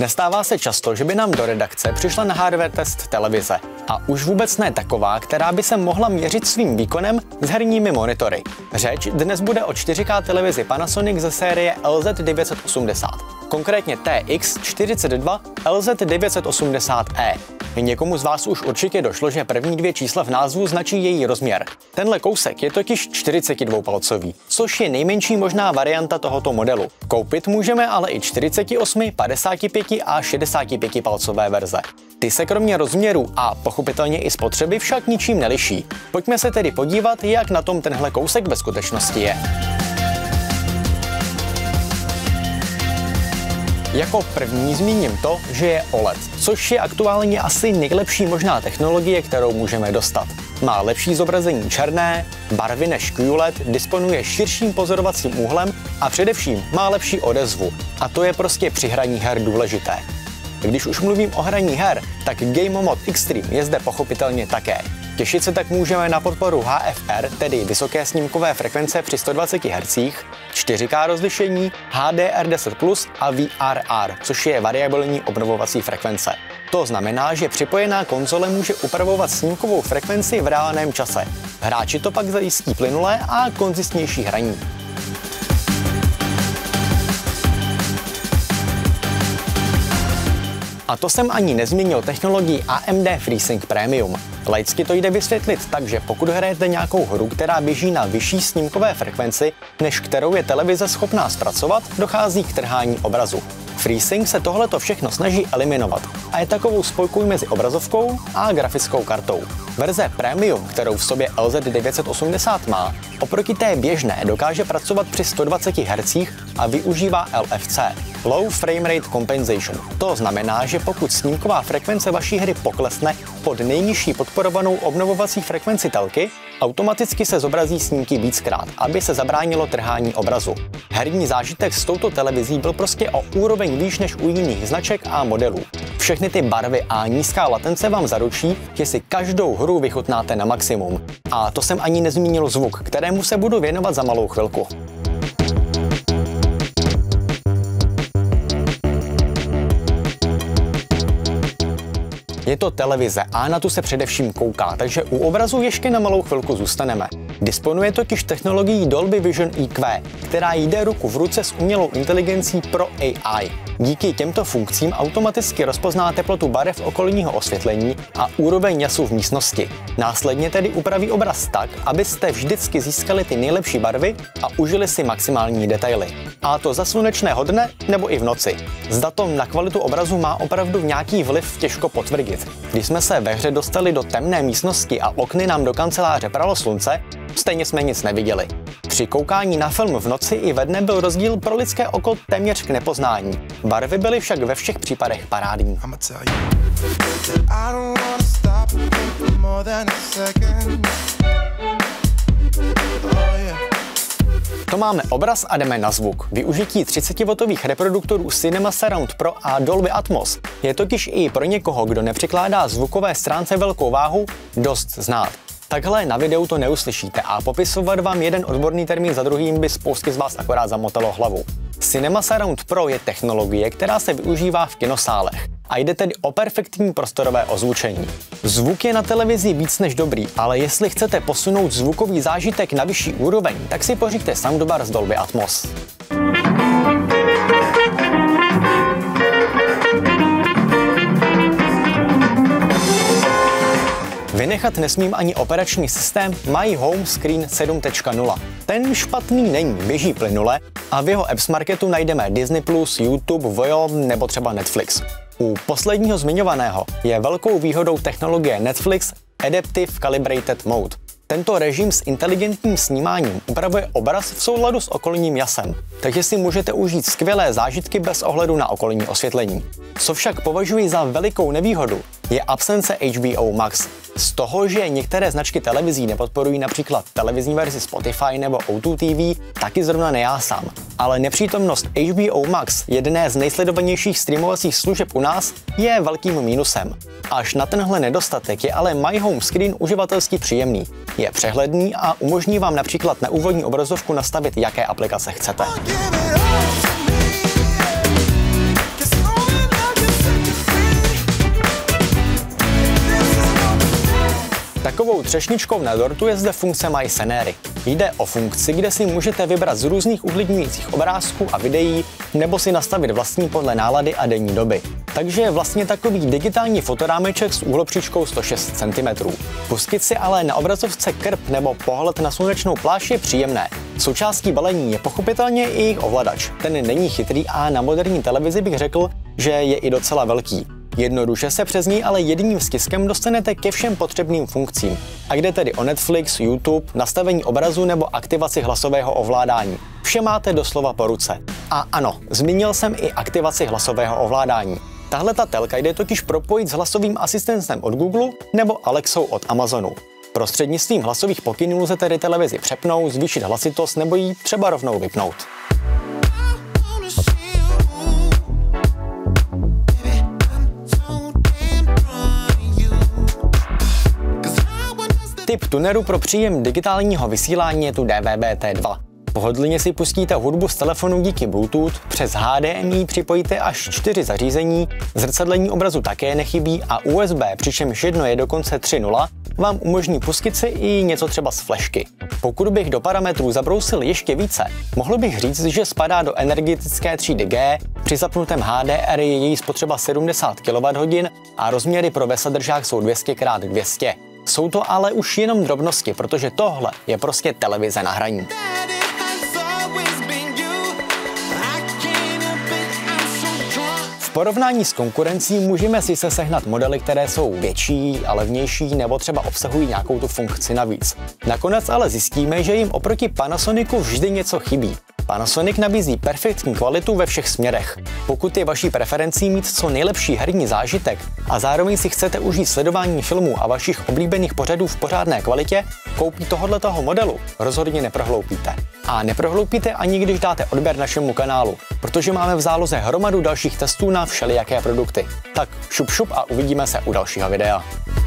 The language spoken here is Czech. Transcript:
Nestává se často, že by nám do redakce přišla na hardware test televize. A už vůbec ne taková, která by se mohla měřit svým výkonem s herními monitory. Řeč dnes bude o 4K televizi Panasonic ze série LZ980. Konkrétně TX42 LZ980E. Někomu z vás už určitě došlo, že první dvě čísla v názvu značí její rozměr. Tenhle kousek je totiž 42-palcový, což je nejmenší možná varianta tohoto modelu. Koupit můžeme ale i 48, 55 a 65 palcové verze. Ty se kromě rozměru a pochopitelně i spotřeby však ničím neliší. Pojďme se tedy podívat, jak na tom tenhle kousek ve skutečnosti je. Jako první zmíním to, že je OLED, což je aktuálně asi nejlepší možná technologie, kterou můžeme dostat. Má lepší zobrazení černé, barvy než QLED, disponuje širším pozorovacím úhlem a především má lepší odezvu. A to je prostě při hraní her důležité. Když už mluvím o hraní her, tak Game Mode Extreme je zde pochopitelně také. Těšit se tak můžeme na podporu HFR, tedy vysoké snímkové frekvence při 120 Hz, 4K rozlišení, HDR10+, a VRR, což je variabilní obnovovací frekvence. To znamená, že připojená konzole může upravovat snímkovou frekvenci v reálném čase. Hráči to pak zajistí plynulé a konzistnější hraní. A to jsem ani nezmínil technologii AMD FreeSync Premium. Laicky to jde vysvětlit tak, že pokud hrajete nějakou hru, která běží na vyšší snímkové frekvenci, než kterou je televize schopná zpracovat, dochází k trhání obrazu. FreeSync se tohleto všechno snaží eliminovat a je takovou spojkou mezi obrazovkou a grafickou kartou. Verze Premium, kterou v sobě LZ980 má, oproti té běžné dokáže pracovat při 120 Hz a využívá LFC, Low Frame Rate Compensation. To znamená, že pokud snímková frekvence vaší hry poklesne pod nejnižší podporovanou obnovovací frekvenci telky, automaticky se zobrazí snímky víckrát, aby se zabránilo trhání obrazu. Herní zážitek s touto televizí byl prostě o úroveň výš než u jiných značek a modelů. Všechny ty barvy a nízká latence vám zaručí, že si každou hru vychutnáte na maximum. A to jsem ani nezmínil zvuk, kterému se budu věnovat za malou chvilku. Je to televize a na tu se především kouká, takže u obrazu ještě na malou chvilku zůstaneme. Disponuje totiž technologií Dolby Vision EQ, která jde ruku v ruce s umělou inteligencí pro AI. Díky těmto funkcím automaticky rozpozná teplotu barev okolního osvětlení a úroveň jasu v místnosti. Následně tedy upraví obraz tak, abyste vždycky získali ty nejlepší barvy a užili si maximální detaily. A to za slunečného dne nebo i v noci. Zda to na kvalitu obrazu má opravdu nějaký vliv, těžko potvrdit. Když jsme se ve hře dostali do temné místnosti a okny nám do kanceláře pralo slunce, stejně jsme nic neviděli. Při koukání na film v noci i ve dne byl rozdíl pro lidské oko téměř k nepoznání. Barvy byly však ve všech případech parádní. To máme obraz a jdeme na zvuk. Využití 30W reproduktorů Cinema Surround Pro a Dolby Atmos je totiž i pro někoho, kdo nepřikládá zvukové stránce velkou váhu, dost znát. Takhle na videu to neuslyšíte a popisovat vám jeden odborný termín za druhým by spoustě z vás akorát zamotalo hlavu. Cinema Surround Pro je technologie, která se využívá v kinosálech a jde tedy o perfektní prostorové ozvučení. Zvuk je na televizi víc než dobrý, ale jestli chcete posunout zvukový zážitek na vyšší úroveň, tak si pořiďte soundbar z Dolby Atmos. Vynechat nesmím ani operační systém My Home Screen 7.0. Ten špatný není, běží plynule a v jeho apps marketu najdeme Disney+, YouTube, Voyo nebo třeba Netflix. U posledního zmiňovaného je velkou výhodou technologie Netflix Adaptive Calibrated Mode. Tento režim s inteligentním snímáním upravuje obraz v souladu s okolním jasem, takže si můžete užít skvělé zážitky bez ohledu na okolní osvětlení. Co však považuji za velikou nevýhodu, je absence HBO Max. Z toho, že některé značky televizí nepodporují například televizní verzi Spotify nebo O2 TV, taky zrovna nejásám. Ale nepřítomnost HBO Max, jedné z nejsledovanějších streamovacích služeb u nás, je velkým mínusem. Až na tenhle nedostatek je ale My Home Screen uživatelsky příjemný. Je přehledný a umožní vám například na úvodní obrazovku nastavit, jaké aplikace chcete. Takovou třešničkou na dortu je zde funkce My Scenery. Jde o funkci, kde si můžete vybrat z různých uklidňujících obrázků a videí nebo si nastavit vlastní podle nálady a denní doby. Takže je vlastně takový digitální fotorámeček s úhlopříčkou 106 cm. Pustit si ale na obrazovce krb nebo pohled na slunečnou pláž je příjemné. Součástí balení je pochopitelně i jejich ovladač. Ten není chytrý a na moderní televizi bych řekl, že je i docela velký. Jednoduše se přes ní ale jedním stiskem dostanete ke všem potřebným funkcím. A jde tedy o Netflix, YouTube, nastavení obrazu nebo aktivaci hlasového ovládání. Vše máte doslova po ruce. A ano, zmínil jsem i aktivaci hlasového ovládání. Tahle ta telka jde totiž propojit s hlasovým asistentem od Google nebo Alexou od Amazonu. Prostřednictvím hlasových pokynů lze tedy televizi přepnout, zvýšit hlasitost nebo ji třeba rovnou vypnout. Typ tuneru pro příjem digitálního vysílání je tu DVB-T2. Pohodlně si pustíte hudbu z telefonu díky Bluetooth, přes HDMI připojíte až 4 zařízení, zrcadlení obrazu také nechybí a USB, přičemž jedno je dokonce 3.0, vám umožní pustit si i něco třeba z flešky. Pokud bych do parametrů zabrousil ještě více, mohl bych říct, že spadá do energetické třídy G, při zapnutém HDR je její spotřeba 70 kWh a rozměry pro vesadržák jsou 200x200. Jsou to ale už jenom drobnosti, protože tohle je prostě televize na hraní. V porovnání s konkurencí můžeme si sehnat modely, které jsou větší a levnější nebo třeba obsahují nějakou tu funkci navíc. Nakonec ale zjistíme, že jim oproti Panasonicu vždy něco chybí. Panasonic nabízí perfektní kvalitu ve všech směrech. Pokud je vaší preferencí mít co nejlepší herní zážitek a zároveň si chcete užít sledování filmů a vašich oblíbených pořadů v pořádné kvalitě, koupí tohoto modelu rozhodně neprohloupíte. A neprohloupíte ani když dáte odběr našemu kanálu, protože máme v záloze hromadu dalších testů na všelijaké produkty. Tak šup šup a uvidíme se u dalšího videa.